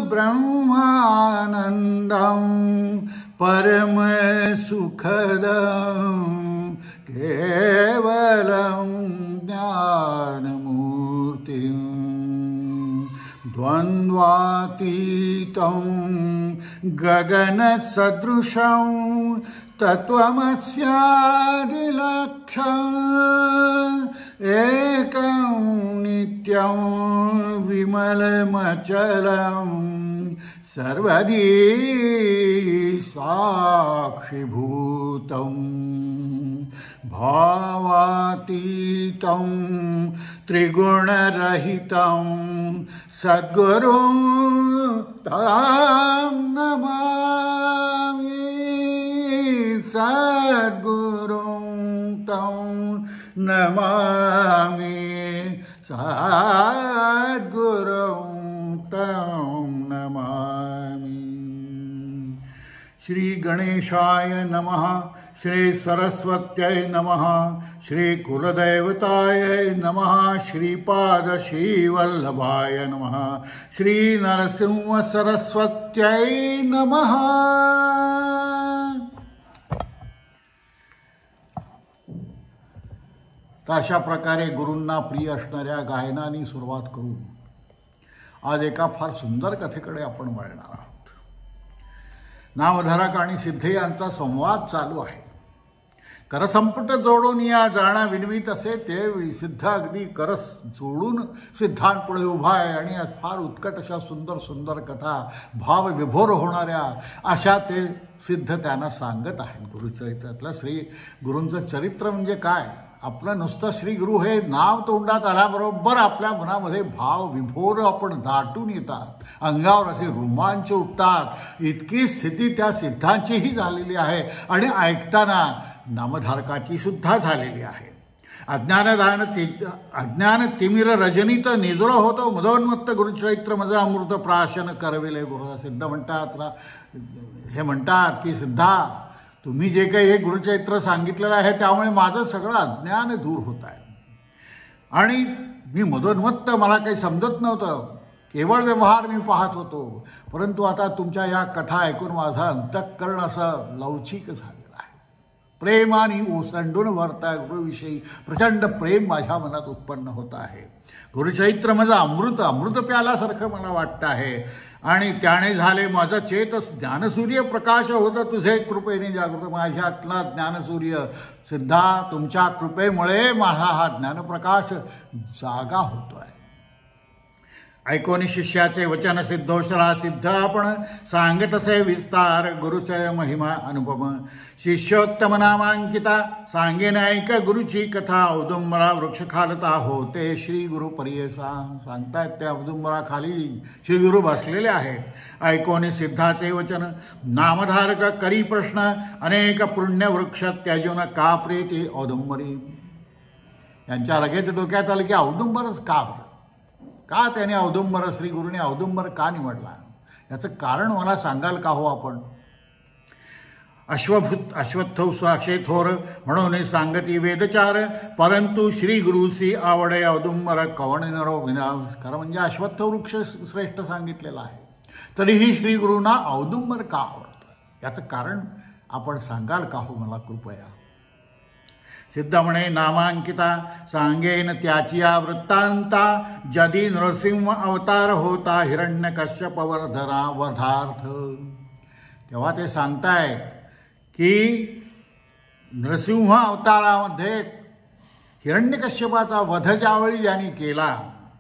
ब्रह्मानन्दं परमसुखदं केवलं ज्ञानमूर्तिं द्वन्द्वातीतं गगनसदृशं तत्त्वमस्यादिलक्ष्यम् एकं नित्यं विमलमचलं सर्वदी साक्षिभूतं भावातीतं त्रिगुणरहितं सद्गुरुं तं नमामि सद्गुरुं तं नमामि सद्गुरुं तं नमामि। श्री गणेशाय नमः, श्री सरस्वत्यै नमः, श्री कुलदेवताय नमः, श्रीपाद श्रीवल्लभाय नमः, श्री नरसिंह सरस्वत्यै नमः। तर अशा प्रकारे गुरूंना प्रिय असणाऱ्या गायनाने सुरुवात करून आज एका फार सुंदर कथेकडे आपण वळणार आहोत। नामधारक आणि सिद्धे यांचा संवाद चालू आहे। करसंपुट जोडून या जाणा विनवीत असे ते सिद्ध अगदी करस जोडून सिद्धांपुढे उभा आहे आणि फार उत्कट अशा सुंदर सुंदर कथा भाव विभोर होणाऱ्या अशा ते सिद्ध त्यांना सांगत आहेत। गुरुचरित्रातलं श्री गुरूंचं चरित्र म्हणजे काय? आपलं नुसतं श्री गुरु हे नाव तोंडात आल्याबरोबर आपल्या मनामध्ये भाव विभोर आपण दाटून येतात, अंगावर असे रोमांच उठतात। इतकी स्थिती त्या सिद्धांचीही झालेली आहे आणि ऐकताना नामधारकाची सुद्धा झालेली आहे। अज्ञान तिमिर रजनीत निजोळ होतो मदोन्मत्त गुरुचरित्र मज अमृत प्राशन करविले गुरु। सिद्ध म्हणतात की सिद्धा, तुम्ही जे काही हे गुरुचरित्र सांगितलेलं आहे त्यामुळे माझं सगळं अज्ञान दूर होत आहे आणि मी मदोन्मत्त, मला काही समजत नव्हतं, केवळ व्यवहार मी पाहत होतो, परंतु आता तुमच्या या कथा ऐकून माझं अंतःकरण असं लवचिक झालेलं आहे। प्रेमाने ओसंडून भरता गुरुविषयी प्रचंड प्रेम माझ्या मनात उत्पन्न होत आहे। गुरुचरित्र माझं अमृत प्याल्यासारखं मला वाटतं आहे आणि त्याने झाले माझा चेत ज्ञानसूर्य प्रकाश होतं तुझे कृपेने जागृत। माझ्यातला ज्ञानसूर्य सिद्धा तुमच्या कृपेमुळे माझा हा ज्ञानप्रकाश जागा होतोय। ऐकोनी शिष्याचे वचन सिद्धोषरा सिद्ध आपण सांगत असे विस्तार गुरुचय महिमा अनुपम। शिष्योत्तम नामांकिता सांगेन ऐक गुरुची कथा औदुंबरा वृक्ष खालता होते श्री गुरु परियसा। सांगतायत त्या औदुंबराखाली श्री गुरु बसलेले आहेत। ऐकोनी सिद्धाचे वचन नामधारक करी प्रश्न अनेक पुण्य वृक्ष त्याजून का प्रीती औदुंबरी। यांच्या लगेच डोक्यात आलं की औदुंबरच का बरं, का त्याने औदुंबर, श्री गुरुने औदुंबर का निवडला, याचं कारण मला सांगाल का हो आपण? अश्वत्थौ स्वाक्षे थोर म्हणून सांगती वेदचार परंतु श्री गुरुसी आवडे औदुंबर कवण नरो विना। खरं म्हणजे अश्वत्थ वृक्ष श्रेष्ठ सांगितलेला आहे, तरीही श्री गुरुंना औदुंबर का आवडतं याचं कारण आपण सांगाल का हो मला कृपया? सिद्ध म्हणे नामांकिता सांगेन त्याची वृत्तांता जदी नरसिंह अवतार होता हिरण्यकश्यप वधार्थ। तेव्हा ते सांगतायत की नरसिंह अवतारामध्ये हिरण्यकश्यपाचा वध ज्यावेळी ज्यांनी केला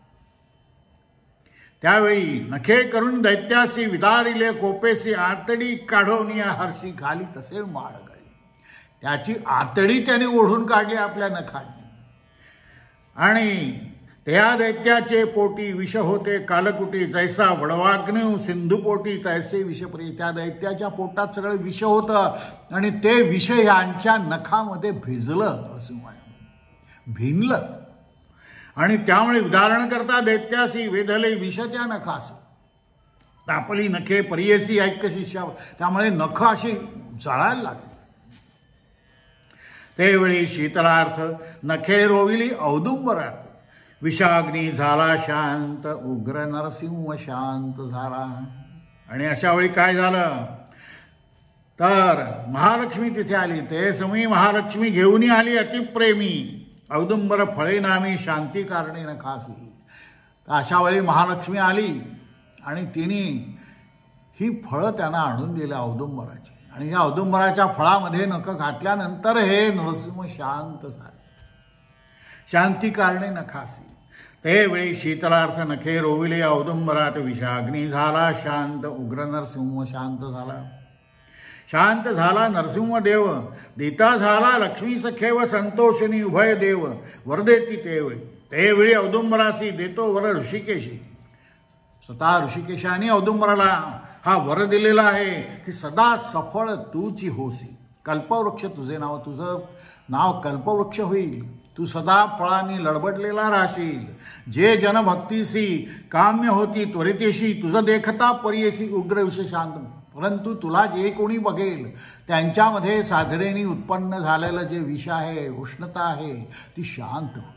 त्यावेळी नखे करून दैत्यासी विदारिले कोपेसी आतडी काढवून या हर्षी घाली तसे माळ गळी। त्याची आतडी त्याने ओढून काढली आपल्या नखांनी आणि त्या दैत्याचे पोटी विष होते कालकुटी जैसा वडवाग्न सिंधू पोटी तैसे विषपरी। त्या दैत्याच्या पोटात सगळं विष होतं आणि ते विष यांच्या नखामध्ये भिजलं, भिनलं आणि त्यामुळे उदाहरण करता दैत्यासी वेधले विष त्या नखास तापली नखे परियसी ऐक्य शिष्या। त्यामुळे नख अशी जळायला लागली। तेवेळी शीतलार्थ नखे रोविली औदुंबरात विषाग्नी झाला शांत, उग्र नरसिंह शांत झाला. आणि अशा वेळी काय झालं तर महालक्ष्मी तिथे आली. ते समयी महालक्ष्मी घेऊन आली अतिप्रेमी, औदुंबर फळे नामी शांती कारणे न खासी. अशा वेळी महालक्ष्मी आली आणि तिने ही फळं त्यांना आणून दिली औदुंबराची. आणि या औदुंबराच्या फळामध्ये नख घातल्यानंतर हे नरसिंह शांत झाले. शांती कारणे न खासी. ते वेळी शीतलार्थ नखे रोविले औदुंबरात, विषाग्नी झाला शांत, उग्र नरसिंह शांत झाला. शांत झाला नरसिंहदेव, दिता झाला लक्ष्मी सखेव, संतोषिनी उभय देव, वरदेती तेवेळी औदुंबरासी देतो वर ऋषिकेशी. स्वतः ऋषिकेशाने औदुंबराला हा वर दिलेला आहे की सदा सफळ तूची होसी. कल्पवृक्ष तुझे नाव, तुझं नाव कल्पवृक्ष होईल. तू सदा फळांनी लडबडलेला राहशील. जे जनभक्तीसी काम्य होती त्वरितेशी, तुझं देखता परियेशी उग्र विष शांत. परंतु तुला जे कोणी बघेल त्यांच्यामध्ये साधरेने उत्पन्न झालेलं जे विष आहे, उष्णता आहे, ती शांत होईल.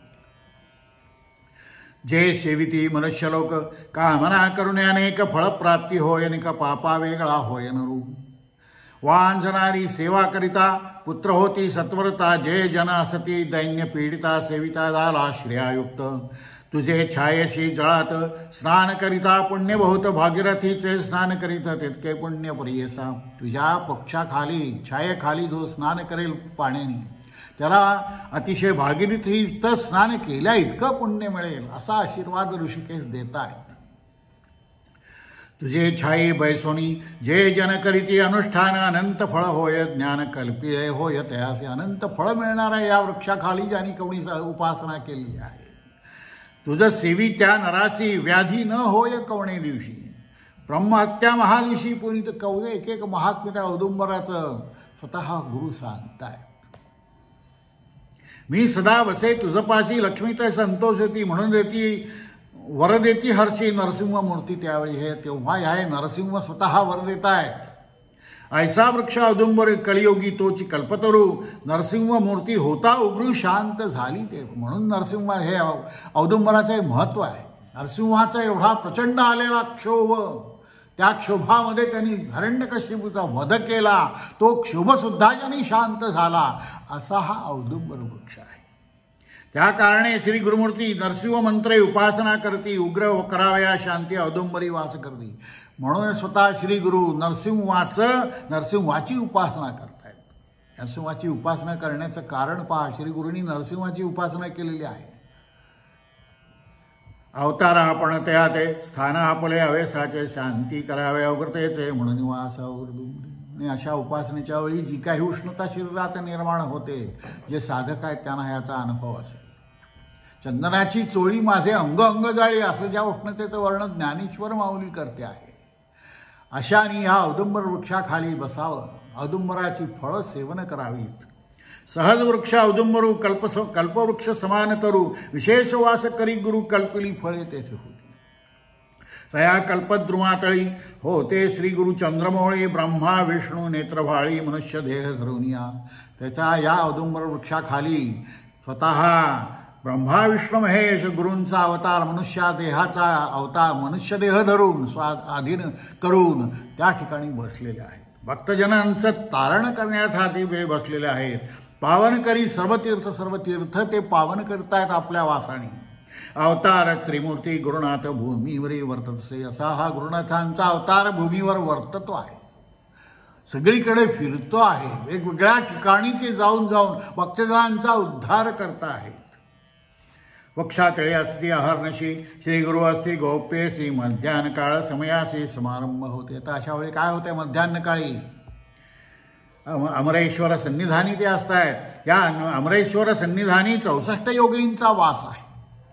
जे सेविती मनुष्यलोक, कामना करुणे अनेक फळप्राप्ती होय, अनेक पापा वेगळा होय नरू. वांझणारी सेवा करिता पुत्र होती सत्वरता, जे जन असती दैन्य पीडिता, सेविता झाला श्रेयायुक्त. तुझे छायेशी जळात स्नान करिता, पुण्य बहुत भागीरथीचे स्नान करीत तितके पुण्य परियेसा. तुझ्या पक्षाखाली छायेखाली जो स्नान करेल पाण्याने, त्याला अतिशय भागीरथीचं स्नान केल्या इतकं पुण्य मिळेल, असा आशीर्वाद ऋषिकेश देत आहेत. तुझे छाई बैसोनी जे जन करीती अनुष्ठान, अनंत फळ होय ज्ञान कल्पिय होय तयासे. अनंत फळ मिळणार आहे या वृक्षाखाली ज्यांनी कोणी उपासना केलेली आहे. तुझं सेवी त्या नरासी, व्याधी न होय कवणे दिवशी. ब्रह्महत्या महादिवशी पुनीत कवळे. एक एक महात्म्य त्या औदुंबराचं स्वतः गुरु सांगताय. मी सदा वसे तुझपाशी, लक्ष्मी ते संतोष होती म्हणून देती वर देती हर्षी नरसिंह मूर्ती. त्यावेळी हे तेव्हा आहे नरसिंह स्वतः वर देत आहेत. ऐसा वृक्ष औदुंबर कलियोगी तोची कल्पतरू, नरसिंह मूर्ती होता उग्र शांत झाली ते. म्हणून नरसिंह हे औदुंबराचे महत्व आहे. नरसिंहाचा एवढा प्रचंड आलेला क्षोभ, त्या क्षोभामध्ये त्यांनी हिरण्यकशिपूचा वध केला, तो क्षोभसुद्धा ज्यांनी शांत झाला, असा हा औदुंबर वृक्ष आहे. त्या कारणे श्री गुरुमूर्ती नरसिंह मंत्रे उपासना करती, उग्र करावया शांती औदुंबरी वास करती. म्हणून स्वतः श्री गुरु नरसिंहाची उपासना करतायत. नरसिंहाची उपासना करण्याचं कारण पहा, श्री गुरूंनी नरसिंहाची उपासना केलेली आहे. अवतार आपण त्या ते स्थान आपले अवेसाचे, शांती करावे अवग्रतेचे म्हणून वास औदुंबरी. आणि अशा उपासनेच्या वेळी जी काही उष्णता शरीरात निर्माण होते, जे साधक आहेत त्यांना याचा अनुभव असेल. चंदनाची चोळी माझे अंग अंग जाळी, असं ज्या उष्णतेचं वर्णन ज्ञानेश्वर माऊली करते आहे. अशाने या औदुंबर वृक्षाखाली बसावं, औदुंबराची फळं सेवन करावीत. सहज वृक्ष औदुंबरू कल्पवृक्ष समान तरू, विशेष वास करी गुरु कल्पिली फळे तेथे होती. तया कल्पद्रुमातळी होते श्री गुरु चंद्रमौळी, ब्रह्मा विष्णू नेत्रभाळी मनुष्य देह धरुनिया. त्याच्या या औदुंबर वृक्षाखाली स्वतः ब्रह्मा विष्णू महेश गुरूंचा अवतार, मनुष्य देहाचा अवतार, मनुष्य देह धरून स्वाधीन करून त्या ठिकाणी बसलेले आहेत. भक्तजनांचं तारण करण्यासाठी ते बसलेले आहेत. पावन करी सर्व तीर्थ ते पावन करतायत आपल्या वासाने. अवतार त्रिमूर्ती गुरुनाथ भूमीवरी वर्ततसे. असा हा गुरुनाथांचा अवतार भूमीवर वर्ततो आहे, सगळीकडे फिरतो आहे. वेगवेगळ्या ठिकाणी ते जाऊन भक्तजनांचा उद्धार करत आहेत. वक्षातळे असती अहर्नशी, श्री गुरु असती गोप्येसी, मध्यान्ह काळ समयासी समारंभ होते. तर अशा वेळी काय होते, मध्यान्ह काळी अमरेश्वर सन्निधानी ते असतायत. या अमरेश्वर सन्निधानी 64 योगिनींचा वास आहे.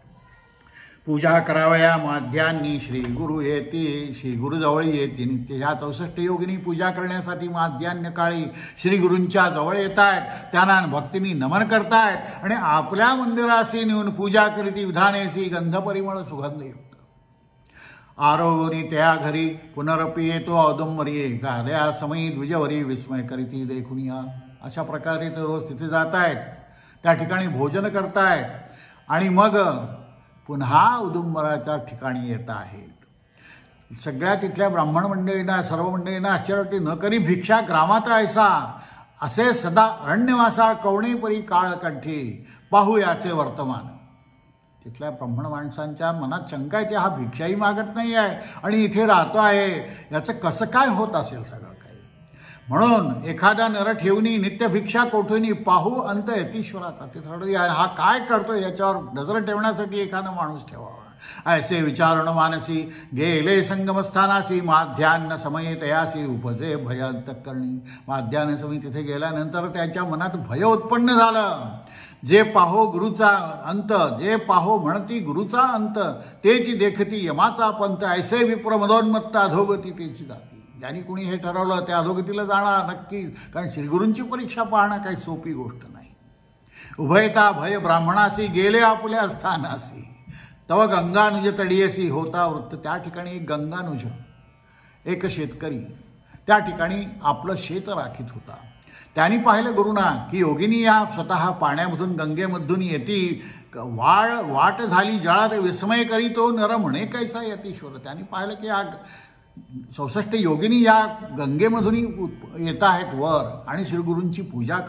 पूजा करावया माध्यान्नी श्री गुरु येती, श्री गुरुजवळ येते नित्य. ह्या 64 योगिनी पूजा करण्यासाठी माध्यान्ह काळी श्री गुरूंच्या जवळ येत आहेत. त्यांना भक्तीने नमन करतायत आणि आपल्या मंदिराशी नेऊन पूजा करीती विधानेसी गंधपरिमळ सुगंधयुक्त. आरोग्योनी त्या घरी पुनरपी येतो औदुंबरी, गाद्या समयी द्विजवरी विस्मय करीती देखून या. अशा प्रकारे ते रोज तिथे जात आहेत, त्या ठिकाणी भोजन करतायत आणि मग पुन्हा औदुंबराच्या ठिकाणी येत आहेत. सगळ्या तिथल्या ब्राह्मण मंडळींना, सर्व मंडळींना आश्चर्य वाटते. न करी भिक्षा ग्रामात ऐसा, असे सदा अरण्यवासा कवणेपरी काळ कंठी, पाहू याचे वर्तमान. तिथल्या ब्राह्मण माणसांच्या मनात शंका येते, हा भिक्षाही मागत नाही आहे आणि इथे राहतो आहे, याचं कसं काय होत असेल सगळं काही. म्हणून एखादा नर ठेवणी नित्य भिक्षा कोठुनी, पाहू अंत यतीश्वराचा. ते थोडं हा काय करतो याच्यावर नजर ठेवण्यासाठी एखादा माणूस ठेवावा. ऐसे विचारण मानसी गेले संगमस्थानासी, माध्यान्न समये तयासी उपजे भय अंतःकरणी. माध्यान्न समयी तिथे गेल्यानंतर त्याच्या मनात भय उत्पन्न झालं. जे पाहो गुरुचा अंत, जे पाहो म्हणती गुरुचा अंत, तेची देखती यमाचा पंथ. ऐसे विप्र मदोन्मत्त अधोगती तेची जाती. ज्यांनी कुणी हे ठरवलं ते अधोगतीला जाणार नक्की, कारण श्रीगुरूंची परीक्षा पाहणं काही सोपी गोष्ट नाही. उभयता भय ब्राह्मणासी गेले आपल्या स्थानासी, तव गंगानुज तडियसी होता वृत्त. त्या ठिकाणी एक गंगानुज, एक शेतकरी त्या ठिकाणी आपलं शेत राखीत होता. त्यांनी पाहिलं गुरुना की योगिनी या स्वतः पाण्यामधून गंगेमधून येती, वाट झाली जळात विस्मय करी तो नर म्हणे कैसा यतीश्वर. त्यांनी पाहिलं की 64 योगिनी या गंगेमधून येत आहेत वर आणि श्रीगुरूंची पूजा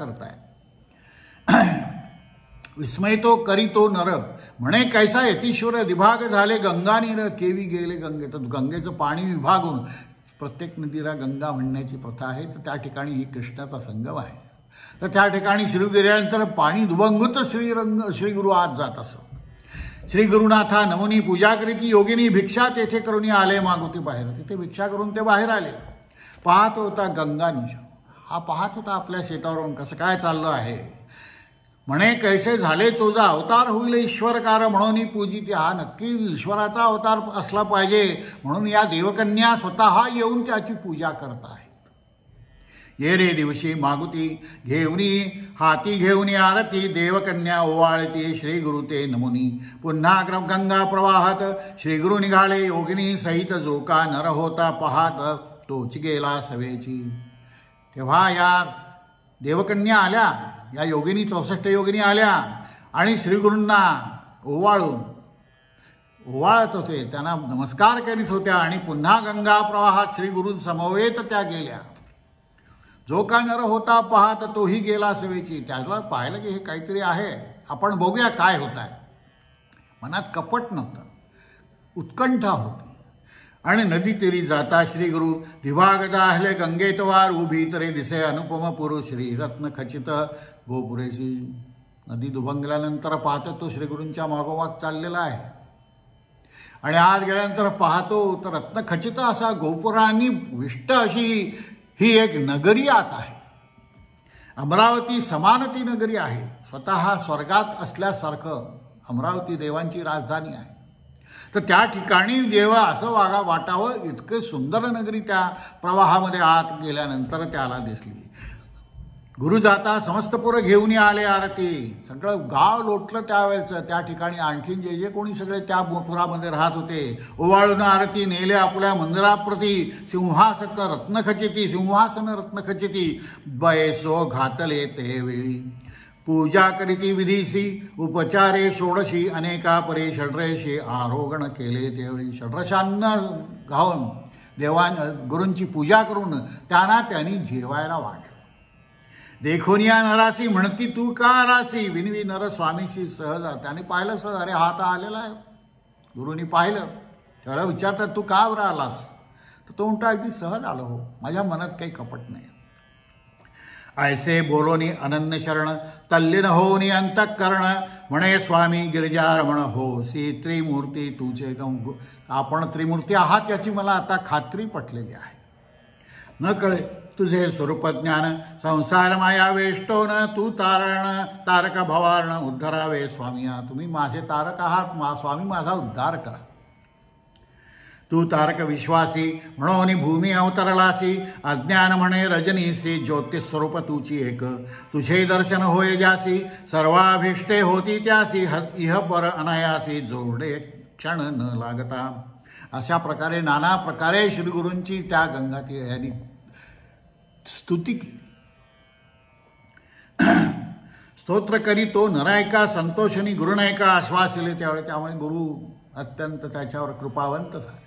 करतायत. विस्मय तो करी तो नर म्हणे कैसा यतीश्वर, विभाग झाले गंगा नीर केवी गेले गंगे. तर गंगेचं पाणी विभागून, प्रत्येक नदीला गंगा म्हणण्याची प्रथा आहे, तर त्या ठिकाणी ही कृष्णाचा संगम आहे. तर त्या ठिकाणी श्री गेल्यानंतर पाणी दुभंगुत श्रीगुरु आत जात असत. श्री गुरुनाथा नमुनी पूजा करीती योगिनी भिक्षा तेथे करून आले मागोती बाहेर. तिथे भिक्षा करून ते बाहेर आले. पाहत होता गंगानुज, हा पाहत होता आपल्या शेतावरून कसं काय चाललं आहे. म्हणे कैसे झाले चोजा, अवतार होईल ईश्वरकार म्हणून पूजिती. हा नक्की ईश्वराचा अवतार असला पाहिजे, म्हणून या देवकन्या स्वतः येऊन त्याची पूजा करत आहेत. ये रे दिवशी मागुती घेऊनी, हाती घेऊन आरती, देवकन्या ओवाळती श्रीगुरु ते नमुनी. पुन्हा गंगा प्रवाहात श्रीगुरु निघाले योगिनी सहित. जो का नर होता पाहात तोच गेला सवेची. तेव्हा या देवकन्या आल्या, या योगिनी 64 योगिनी आल्या आणि श्रीगुरूंना ओवाळत होते, त्यांना नमस्कार करीत होत्या. आणि पुन्हा गंगा प्रवाहात श्रीगुरू समवेत त्या गेल्या. जो का नर होता पाहत तोही गेला सवेची. त्याला पाहिलं की हे काहीतरी आहे, आपण बघूया काय होत आहे. मनात कपट नव्हतं, उत्कंठा होती. आणि नदी तेरी जाता श्रीगुरु विभाग दाहले गंगेत वार, उभी तरे दिसे अनुपम पुरुष श्री रत्न खचित गोपुरेशी. नदी दुभंगल्यानंतर पाहतो तो श्रीगुरूंच्या मागोमाग चाललेला आहे. आणि आत गेल्यानंतर पाहतो तर रत्नखचित असा गोपुरांनी विष्ट अशी ही एक नगरी आत आहे. अमरावती समान ती नगरी आहे. स्वतः स्वर्गात असल्यासारखं अमरावती देवांची राजधानी आहे. तर त्या ठिकाणी जेव्हा असं वाटावं इतके सुंदर नगरी त्या प्रवाहामध्ये आत गेल्यानंतर त्याला दिसली. गुरु जाता समस्तपुर घेऊन आले आरती. सगळं गाव लोटलं त्यावेळेचं. त्या ठिकाणी आणखीन जे कोणी सगळे त्या पुरामध्ये राहत होते, ओवाळून आरती नेले आपल्या मंदिराप्रती. सिंहासन रत्नखचिती बयसो घातले ते वेळी. पूजा करीती विधीसी उपचारे षोडशी, अनेका परे षड्रेशी आरोगण केले त्यावेळी. षड्रशांना घाऊन गुरूंची पूजा करून त्यांनी जेवायला वाढलं. देखून या नरासी म्हणती तू का आलासी, विनवी नर स्वामीशी सहज. त्याने पाहिलं सहज, अरे हा तर आलेला आहे. गुरुनी पाहिलं, त्याला विचारतात तू का बरं आलास. तर तो म्हणतो अगदी सहज आलो हो, माझ्या मनात काही कपट नाही. ऐसे बोलोनी अनन्य शरण, तल्लीन होनी अंतःकरण. म्हणे स्वामी गिरिजारमण होसी त्रिमूर्ती तुझे गम. आपण त्रिमूर्ती आहात याची मला आता खात्री पटलेली आहे. न कळे तुझे स्वरूप ज्ञान, संसार माया वेष्टोन. तू तारक भवारण उद्धरावे स्वामिया. तुम्ही माझे तारक आहात, स्वामी माझा उद्धार करा. तू तारक विश्वासी म्हणून भूमी अवतरलासी. अज्ञान म्हणे रजनीसी, ज्योतिस्वरूप तुची एक. तुझे दर्शन होय जासी, सर्वाभिष्टे होती त्यासी. इह पर अनायासी, जोडे क्षण न लागता. अशा प्रकारे नाना प्रकारे श्रीगुरूंची त्या गंगाती यांनी स्तुती केली. स्तोत्र करी तो नरायका संतोषनी गुरुनायका आश्वास दिले त्यामुळे गुरु अत्यंत त्याच्यावर कृपावंत झाले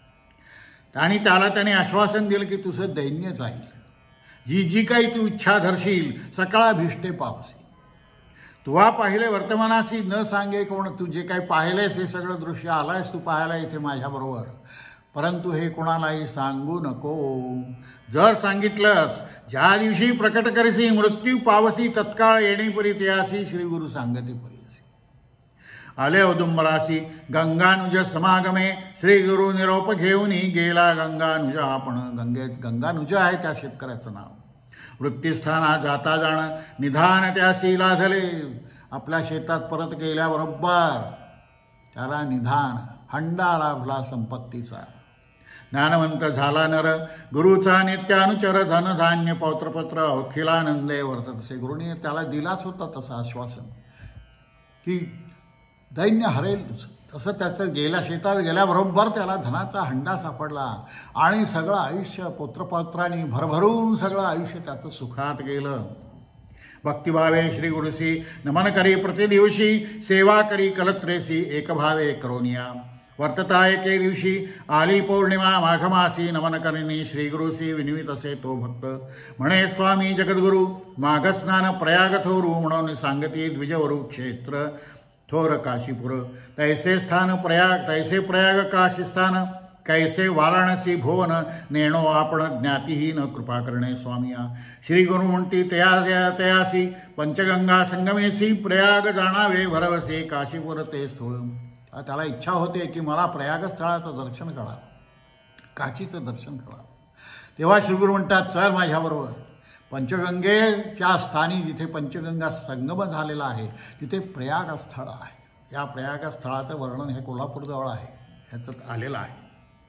आणि त्याने आश्वासन दिलं की तुझं दैन्य जाईल, जी जी काही तू इच्छा धरशील सकळा भिष्टे पावसी. तुवा पाहिले वर्तमानासी न सांगे कोण, तू जे काही पाहिलेस हे सगळं दृश्य आलायस तू पाहायला इथे माझ्याबरोबर, परंतु हे कोणालाही सांगू नको. जर सांगितलंस ज्या दिवशी प्रकट करीसी मृत्यू पावसी तत्काळ येणेपरी त्यासी श्री गुरु सांगती परीसी. आले औदुंबरासी गंगानुज समागमे श्री गुरु निरोप घेऊनी गेला गंगानुज. आपण गंगानुज आहे त्या शेतकऱ्याचं नाव. वृत्तीस्थाना जाता जाणं निधान त्यासी लाधले. आपल्या शेतात परत गेल्याबरोबर त्याला निधान हंडा लाभला संपत्तीचा. ज्ञानवंत झाला नर गुरुचा नित्यानुचर धनधान्य पौत्रपत्र अखिलानंदे वर्ततसे. गुरुने त्याला दिलाच होता तसं आश्वासन की दैन्य हरेल तुझं. तसं त्याचं गेल्या शेतात गेल्याबरोबर त्याला धनाचा हंडा सापडला आणि सगळं आयुष्य पौत्रपत्रांनी भरभरून सगळं आयुष्य त्याचं सुखात गेलं. भक्तिभावे श्री गुरुसी नमन करी प्रतिदिवशी सेवा करी कलत्रेसी एकभावे करोनिया. वर्तता एके दिवशी आली पौर्णिमा माघमासी नमन करिनी श्री गुरुसी विनिवित असे तो भक्त. म्हणे स्वामी जगद्गुरु माघस्नान प्रयाग थोरू म्हणून सांगती द्विजवरू क्षेत्र थोर काशीपुर. तैसे स्थान प्रयाग तैसे प्रयाग काशी स्थान कैसे वाराणसी भुवन नेणो आपण ज्ञातीहीन कृपा करणे स्वामिया. श्री गुरु म्हणती तयासी पंचगंगा संगमेसी प्रयाग जाणावे भरवसे काशीपुर ते स्थळ. त्याला इच्छा होते की मला प्रयाग स्थळाचं दर्शन करावं, काशीचं दर्शन करावं. तेव्हा श्रीगुरु म्हणतात चल माझ्याबरोबर. पंचगंगेच्या स्थानी जिथे पंचगंगा संगम झालेला आहे तिथे प्रयाग स्थळ आहे. या प्रयाग स्थळाचं वर्णन हे कोल्हापूरजवळ आहे, ह्याच्यात आलेलं आहे.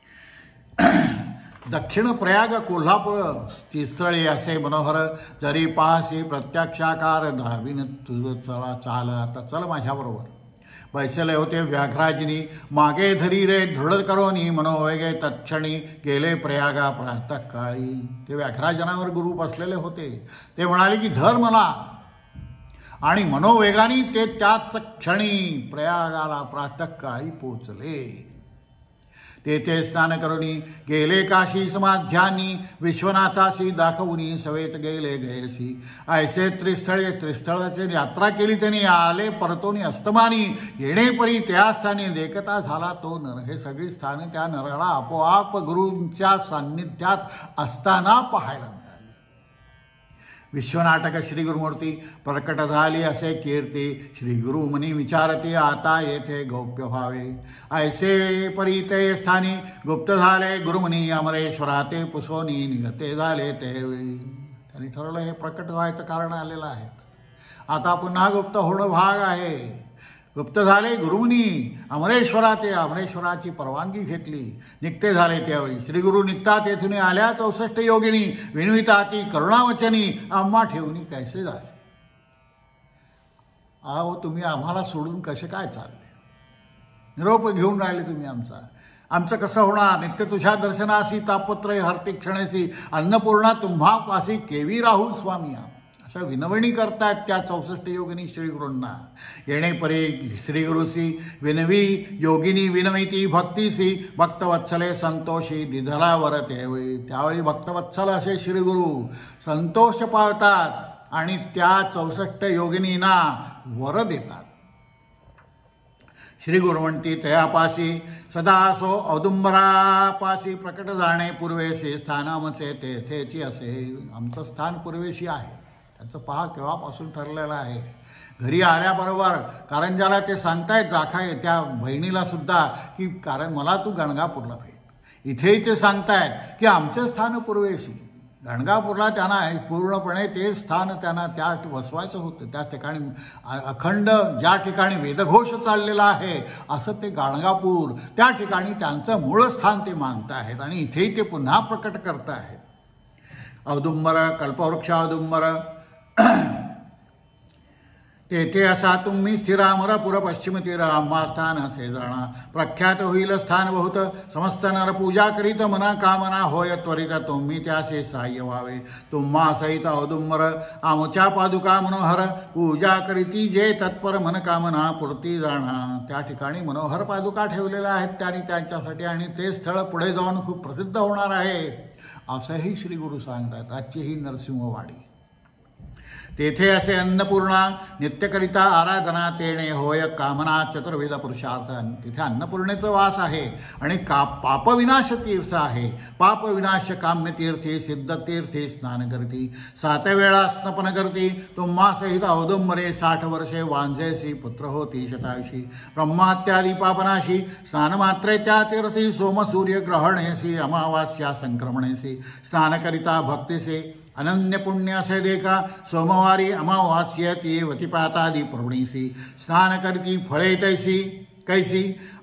दक्षिण प्रयाग कोल्हापूर तीस्थळे असे मनोहर जरी पाहसी प्रत्यक्षाकार धावीन तुझं चला चाल. आता चल माझ्याबरोबर. बैसले होते व्याघ्राजिनी मागे धरी रे दृढ करोनी मनोवेगे तत्क्षणी गेले प्रयागा प्रातःकाळी. ते व्याघ्राजनावर गुरु बसलेले होते. ते म्हणाले की धर मला, आणि मनोवेगाने ते त्याच क्षणी प्रयागाला प्रातःकाळी पोचले. तेथे स्नान करुनी गेले काशी समाध्यानी विश्वनाथासी दाखवूनी सवेच गेले गयसी. ऐसे त्रिस्थळाची यात्रा केली त्यांनी. आले परतोनी अस्तमानी येणेपरी त्या स्थानी देखता झाला तो नर. हे सगळी स्थाने त्या नराला आपोआप गुरूंच्या सान्निध्यात असताना पाहायला मिळाली. विश्वनाटक श्री गुरुमूर्ती प्रकट झाली असे कीर्ती. श्री गुरु मनी विचारती आता येथे गौप्य व्हावे. ऐसे परी ते स्थानी गुप्त झाले गुरुमुनी अमरेश्वरा ते पुसोनी निघते झाले त्यावेळी. त्यांनी ठरवलं हे प्रकट व्हायचं कारण आलेलं आहे. आता पुन्हा गुप्त होणं भाग आहे. गुप्त झाले गुरुमुनी अमरेश्वरा ते अमरेश्वराची परवानगी घेतली. निघते झाले त्यावेळी. श्री गुरु निघतात येथून आल्या 64 योगिनी विनविता ती करुणावचनी आम्हा ठेवणी कैसे जासे. अहो तुम्ही आम्हाला सोडून कसे काय चालले, निरोप घेऊन राहिले तुम्ही आमचा. आमचं कसं होणार. नित्य तुझ्या दर्शनासी तापत्रय हरती क्षणेसी अन्नपूर्णा तुम्हा पासी केवी राहू स्वामी. अशा विनवणी करतात त्या 64 योगिनी श्रीगुरूंना. येणेपरी श्रीगुरुसी विनवी योगिनी विनविती भक्तीसी भक्तवत्सले संतोषी दिधलावर त्यावेळी भक्तवत्सल असे श्रीगुरु संतोष पावतात आणि त्या 64 योगिनींना वर देतात. श्री गुरु म्हणती तयापासी सदा असो औदुंबरापासी प्रकट जाणे पूर्वेशी स्थानामचे तेथेची असे. आमचं स्थान पूर्वेशी आहे. त्याचं पहा केव्हापासून ठरलेलं आहे. घरी आल्याबरोबर कारंजाला ते सांगतायत जाखाय त्या बहिणीला सुद्धा की कारण मला तू गणगापूरला भेट. इथेही ते सांगतायत की आमचं स्थान पूर्वेशी. गणगापूरला त्यांना पूर्णपणे ते स्थान त्यांना त्या वसवायचं होतं. त्या ठिकाणी अखंड ज्या ठिकाणी वेदघोष चाललेला आहे असं ते गणगापूर त्या ठिकाणी त्यांचं मूळ स्थान ते मानत आहेत आणि इथेही ते पुन्हा प्रकट करत आहेत. औदुंबर कल्पवृक्ष औदुंबर तेथे असा तुम्ही स्थिरामर पुर पश्चिम तीर आम्हा स्थान असे जाणा प्रख्यात होईल स्थान बहुत समस्त नर पूजा करीत मना कामना होय त्वरित तुम्ही त्यासे सहाय्य व्हावे तुम्हा सहित औदुंबर आमच्या पादुका मनोहर पूजा करीती जे तत्पर मनकामना पूर्ती जाणा. त्या ठिकाणी मनोहर पादुका ठेवलेल्या आहेत त्यांनी त्यांच्यासाठी आणि ते स्थळ पुढे जाऊन खूप प्रसिद्ध होणार आहे असंही श्री गुरु सांगतात. आजची ही नरसिंहवाडी. तेथे असे अन्नपूर्णा नित्यकरिता आराधना तेणे होय कामना चतुर्वेद पुरुषार्थ. तिथे अन्नपूर्णेचं वास आहे आणि पापविनाश तीर्थ आहे. पापविनाश काम्य तीर्थी सिद्ध तीर्थी स्नान करती 7 वेळा स्नपन करती तुम्हा सहित औदुंबरे 60 वर्षे वांझेसी पुत्र होती शतायुषी ब्रह्मात्यादी पापनाशी स्नानमात्रे त्या तीर्थी सोमसूर्य ग्रहणेसी अमावास्या संक्रमणेसी स्नान करिता भक्तीसे अनन्य पुण्य असे देखा सोमवारी अमावास्या ती वतिपातादी प्रवणीसी स्नान करती फळे तैसी कैसी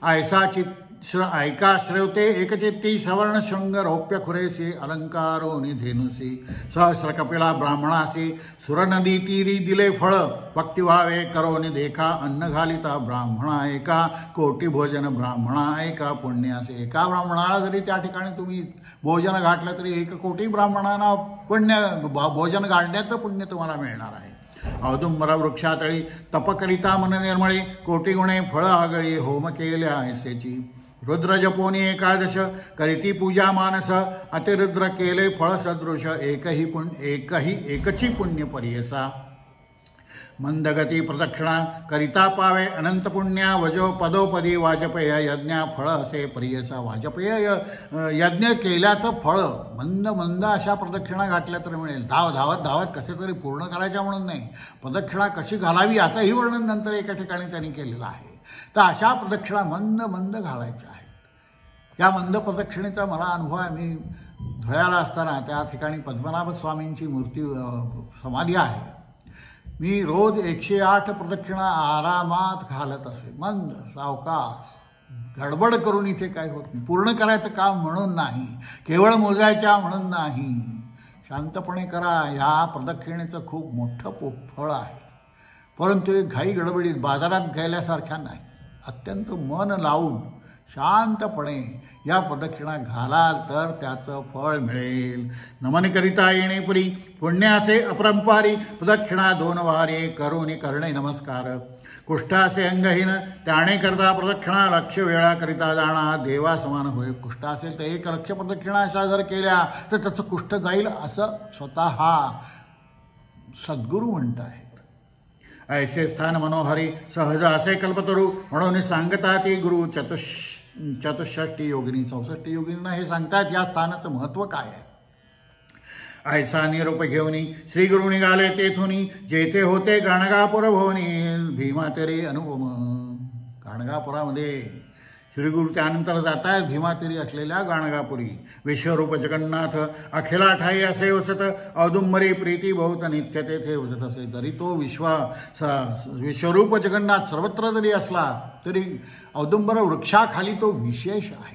ऐका श्रवते एकचित्ती श्रवण शृंग रौप्य खुरेसी अलंकारो निधेनुसी सहस्र कपिला ब्राह्मणासी सुरनदी तीरी दिले फळ भक्ती व्हावे करोनी देखा अन्न घालिता ब्राह्मणा एका कोटी भोजन ब्राह्मणा एका पुण्यासे. एका ब्राह्मणाला जरी त्या ठिकाणी तुम्ही भोजन घातलं तरी 1 कोटी ब्राह्मणांना भोजन घालण्याचं पुण्य तुम्हाला मिळणार आहे. औदुंबर वृक्षातळी तप करिता मन निर्मळे कोटी गुणे फळ आगळी होम केल्या ऐसेची रुद्र जपोनी एकादश करीती पूजा मानस अतिरुद्र केले फळ सदृश एकची पुण्य पर्यसा मंदगती प्रदक्षिणा करिता पावे अनंत पुण्या वजो पदोपदी वाजपेय यज्ञ फळ असे प्रियसा. वाजपेय यज्ञ केल्याचं फळ मंद मंद अशा प्रदक्षिणा घातल्या तर मिळेल. धावत कसे तरी पूर्ण करायच्या म्हणून नाही, प्रदक्षिणा कशी घालावी याचंही वर्णन नंतर एका ठिकाणी त्यांनी केलेलं आहे. तर अशा प्रदक्षिणा मंद मंद घालायच्या आहेत. या मंद प्रदक्षिणेचा मला अनुभव आहे. मी धुळ्याला असताना त्या ठिकाणी पद्मनाभ स्वामींची मूर्ती समाधी आहे. मी रोज 108 प्रदक्षिणा आरामात घालत असे, मंद सावकाश. गडबड करून इथे काय होत नाही. पूर्ण करायचं काम म्हणून नाही, केवळ मोजायच्या म्हणून नाही, शांतपणे करा. ह्या प्रदक्षिणेचं खूप मोठं फळ आहे. परंतु एक घाई गडबडीत बाजारात गेल्यासारख्या नाही. अत्यंत मन लावून शांतपणे या प्रदक्षिणा घालाल तर त्याचं फळ मिळेल. नमन करिता येणे पुरी पुण्य असे अपरंपारी प्रदक्षिणा 2 वारे करुणी करणे नमस्कार. कुष्ठासे अंगहीन त्याने करता प्रदक्षिणा 1,00,000 वेळा करिता जाणा देवा समान होय. कुष्ठ असेल तर 1,00,000 प्रदक्षिणा अशा जर केल्या तर त्याचं कुष्ठ जाईल असं स्वतः सद्गुरू म्हणत आहेत. ऐसे स्थान मनोहरी सहज असे कल्पतरू म्हणून सांगतात ती गुरु 64 योगिनी 64 योगिनींना हे सांगतात या स्थानाचं महत्त्व काय आहे. ऐसा निरूप घेऊनी श्री गुरु निघाले तेथुनी जेथे होते गाणगापूर भवनी भीमा तेरे अनुपम. गाणगापुरामध्ये श्री गुरु त्यानंतर जात आहेत भीमातिरी असलेल्या गाणगापुरी. विश्वरूप जगन्नाथ अखिला ठाई असे वसत औदुंबरी प्रीती बहुत नित्य तेथे वसत असे. जरी तो विश्वरूप जगन्नाथ सर्वत्र जरी असला तरी औदुंबर वृक्षाखाली तो विशेष आहे.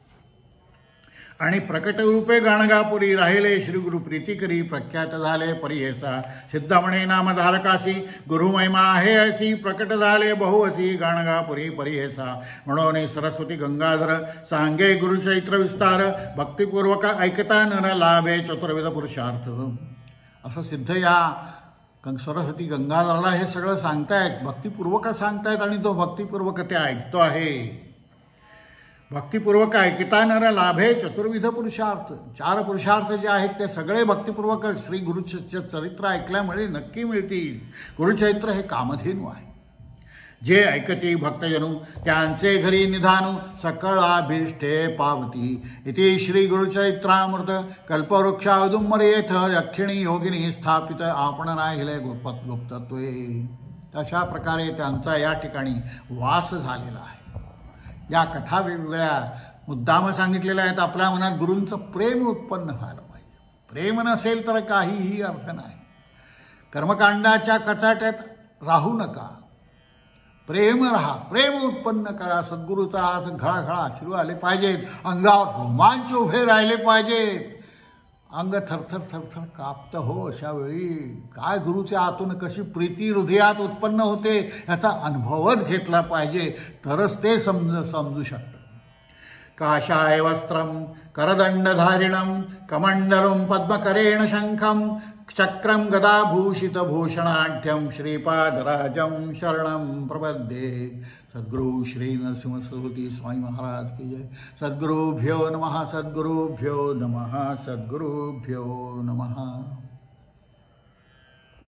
आणि प्रकट रूपे गाणगापुरी राहिले श्रीगुरु प्रीती करी प्रख्यात झाले परिहेसा. सिद्धमणे नामधारकासी गुरुमहिमा आहे असी प्रकट झाले बहुअसी गाणगापुरी परिहेसा. म्हणून सरस्वती गंगाधर सांगे गुरुचरित्र विस्तार भक्तिपूर्वक ऐकता नर लाभे चतुर्वेद पुरुषार्थ. असं सिद्ध या सरस्वती गंगाधरला हे सगळं सांगतायत, भक्तिपूर्वक सांगतायत आणि तो भक्तिपूर्वक ते ऐकतो आहे. भक्तिपूर्वक ऐकता नर लाभे चतुर्विध पुरुषार्थ. 4 पुरुषार्थ जे आहेत ते सगळे भक्तिपूर्वक श्री गुरुचे चरित्र ऐकल्यामुळे नक्की मिळतील. गुरुचरित्र हे कामधेनू आहे. जे ऐकती भक्तजनू त्यांचे घरी निधानू सकळाभिष्टे पावती. इति श्री गुरुचरित्रामृत कल्पवृक्ष औदुंबर येथ दक्षिणी योगिनी स्थापित आपण राहिले गुप्तत्वे. अशा प्रकारे त्यांचा या ठिकाणी वास झालेला आहे. या कथा वेगवेगळ्या मुद्दाम सांगितलेल्या आहेत. आपल्या मनात गुरूंचं प्रेम उत्पन्न व्हायला पाहिजे. प्रेम नसेल तर काहीही अर्थ नाही. कर्मकांडाच्या कचाट्यात राहू नका, प्रेम राहा, प्रेम उत्पन्न करा. सद्गुरूचा हात घळाघळा अश्रू आले पाहिजेत, अंगावर रोमांच उभे राहिले पाहिजेत. अंग थरथर थरथर कापतं हो. अशा वेळी काय गुरुच्या हातून कशी प्रीती हृदयात उत्पन्न होते याचा अनुभवच घेतला पाहिजे, तरच ते समजू शकतं. काषाय वस्त्रं करदंडधारिणं कमंडलुं पद्मकरेण शंखं चक्रं गदाभूषितभूषणाढ्यं श्रीपादराजं शरणं प्रपद्ये. सद्गुरु श्री नरसिंह सरस्वती स्वामी महाराज की जय. सद्गुरुभ्यो नमः. सद्गुरुभ्यो नमः. सद्गुरुभ्यो नमः.